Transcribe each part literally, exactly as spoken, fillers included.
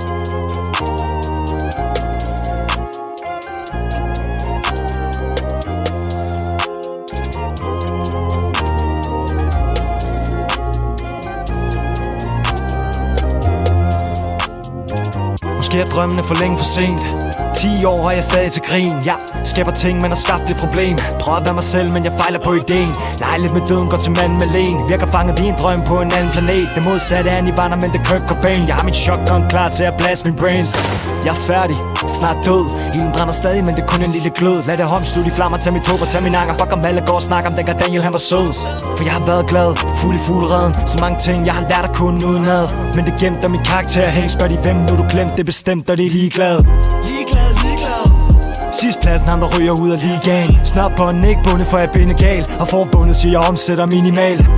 Måske er drømmene for længe for sent. Ti år har jeg stadig til grin. Jeg skaber ting, men har skabt et problem. Prøver at være mig selv, men jeg fejler på ideen. Leger lidt med døden, går til manden med len. Virker fanget i en drøm på en anden planet. Det modsatte er Nirvana, men det er Kurt Cobain. Jeg har min shotgun klar til at blast min brains. Jeg er færdig, snart død. Ilden brænder stadig, men det er kun en lille glød. Lad det omslutte i flammer, tag mit håb og tag min anger. Fuck om alle går og snakker om dengang Daniel han var sød. For jeg har været glad, fuld i fuglereden. Så mange ting, jeg har lært at kunne udenad. Men det gemte af min karakter. Hey, spørg de hvem, nu du glemt det bestemt, og det er ligeglad. Ligeglad, ligeglad. Sidst pladsen, ham der ryger ud af ligaen. Snart på en ikke bundet, for jeg er gal. Og forbundet siger, jeg omsætter minimal.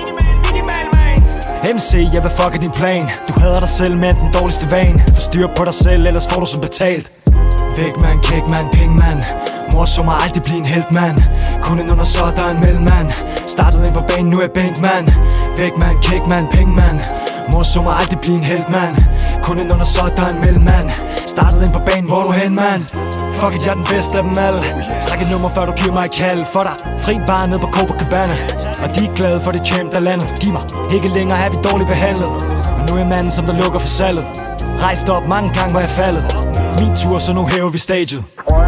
M C, jeg vil fucke din plan. Du hader dig selv med den dårligste vane. Få styr på dig selv, ellers får du som betalt. Væk man, kæk man, penge man. Mor så mig aldrig blive en helt mand. Kun en under så der er en mellemmand. Startede ind på banen, nu er jeg bænk mand. Væk man, kæk man, penge man. Mor så mig aldrig blive en helt mand. Kun en under så der er en mellemmand. Startede ind på banen, hvor er du hen mand? Fuck it, jeg er den bedste af dem alle. Træk et nummer før du giver mig et kald. For dig, fri bare ned på Copacabana. Og de er glade for det champ der landet. Giv mig, ikke længere er vi dårligt behandlet. Men nu er jeg manden som der lukker for salget. Rejst op mange gange hvor jeg faldet. Min tur, så nu hæver vi staget.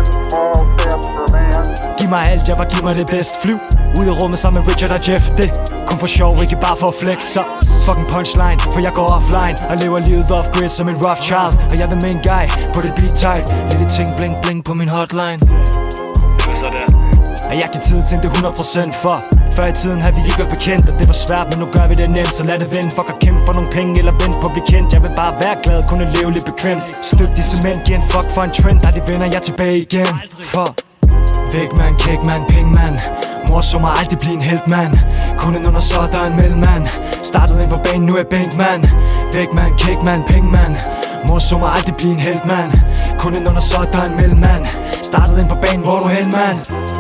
Giv mig alt, jeg bare giv mig det bedste. Flyv ud i rummet sammen med Richard og Jeff. Det kun for sjov, ikke bare for at flex. Så fucking punchline, for jeg går offline og lever livet off grid som en rough child. Og jeg er the main guy på det beat tight. Lille ting bling bling på min hotline. Og jeg giver tid til det hundrede procent for. Før i tiden havde vi ikke været bekendt, og det var svært, men nu gør vi det nemt. Så lad det vende, fuck og kæmpe for nogle penge eller vente på at blive kendt. Jeg vil bare være glad, kunne leve lidt bekvemt. Støt i cement, giv en fuck for en trend. Der de vender jeg tilbage igen. For væk man, kæk man, penge man. Mor så mig aldrig blive en helt mand. Kun en under så der er en mellemmand. Startede ind på banen, nu er jeg bænk mand. Væk man, kæk man, penge man. Mor så mig aldrig blive en helt mand. Kun en under så der er en mellemmand. Startede ind på banen, hvor er du hen mand?